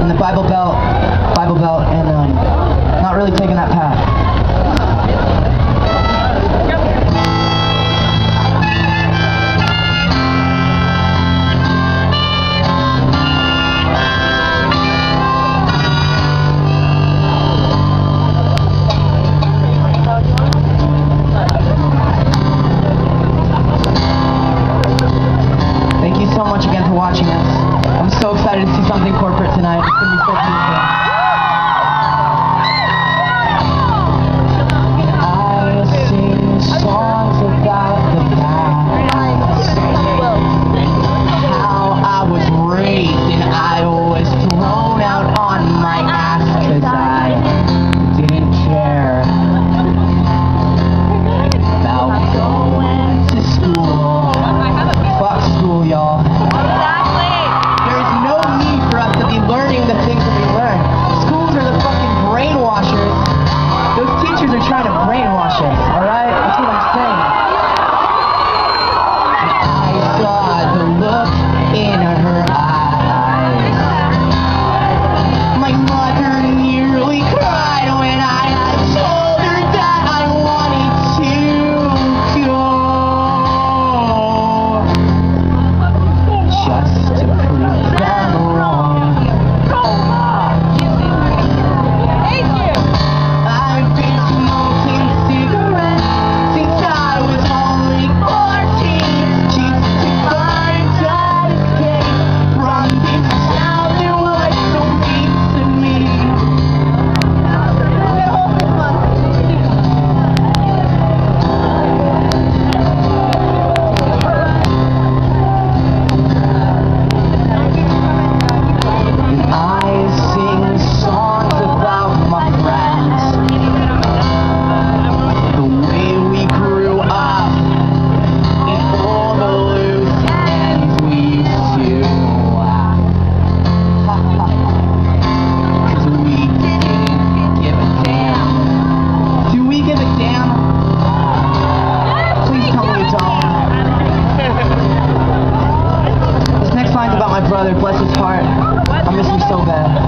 in the Bible Belt, and not really taking that path. Thank you so much again for watching us. I'm so excited to see something corporate tonight. It's going to be so beautiful. I sing songs about the past, how I was raised and I was thrown out on my ass because I didn't care about going to school. Fuck school, y'all. There's no need for us to be learning the things that we learn. Schools are the fucking brainwashers. Those teachers are trying to brainwash us, alright? That's what I'm saying. I saw the look in her eyes. My mother nearly cried when I told her that I wanted to go. Just to prove them wrong. I've been smoking cigarettes since I was only 14. Just to find out escape from this town that was so mean to me. I sing songs about my friends, the way we grew up, and all the loose ends we used to, 'cause we didn't give a damn. Do we give a damn? Please tell me you don't. This next line's about my brother, bless his heart. I miss him so bad.